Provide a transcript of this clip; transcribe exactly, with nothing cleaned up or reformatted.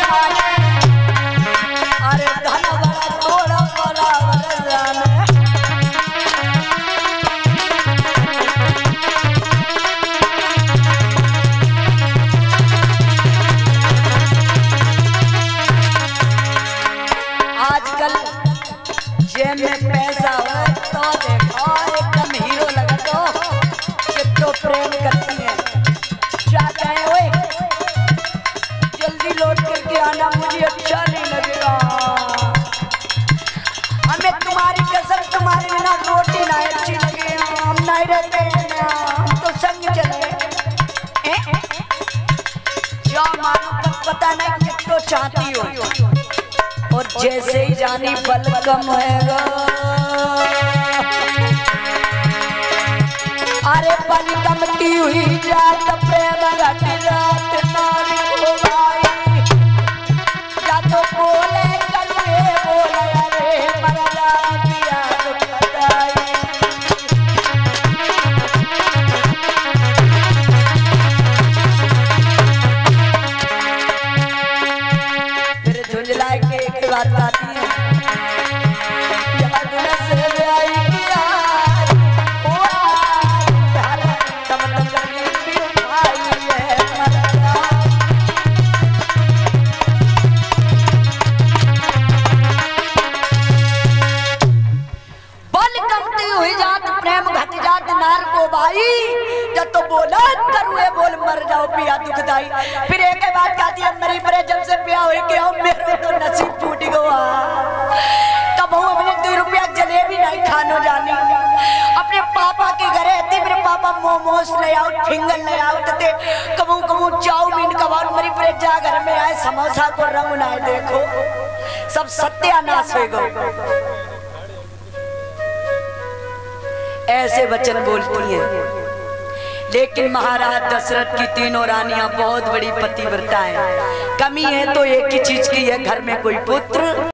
अरे धन बड़ा थोड़ा बड़ा जाने आजकल जेब में पैसा हो तो देखो एकदम हीरो लगा तो कितो प्रेम करती है। क्या कहे ओए जल्दी लौट करके आना, मुझे अच्छा नहीं लगेगा। हमें तुम्हारी कसम तुम्हारे बिना रोटी ना अच्छी लगे, हम नहीं रहते हैं, हम तो संग चले जो मानो तक पता नहीं कितो चाहती हो। और जैसे ही जानी बल कम होएगा, अरे बल कम की हुई जात प्रेम घट जात नारी हो भाई। या तो बोले कलिए बोले अरे मरला पिया दुख बताई। फिर झुंझला के एक बात आती है, यार दुनिया से आई किया ओ यार तब तक कभी भी आई है मरला। बल कमती हुई जात प्रेम घट जात नार को भाई। जब तो बोला करुए बोल मर जाओ पिया दुखदाई। फिर एक बात कहती है मरी परे जब से पिया हुई के हम मेरे तो नसीब टूट गया। तब वो अपने दो रुपया जलेबी नहीं खानो जानी, अपने पापा के घरे थी मेरे पापा मोमोस ले आओ फिंगर ले आओ थे कबू कबू चाउमीन कबाब। मरी परे जा घर में आए समोसा को रंग बनाए देखो सब सत्यानाश हो गए। ऐसे वचन बोलती हैं। लेकिन महाराज दशरथ की तीनों रानियां बहुत बड़ी पतिव्रता हैं। कमी है तो एक ही चीज की है, घर में कोई पुत्र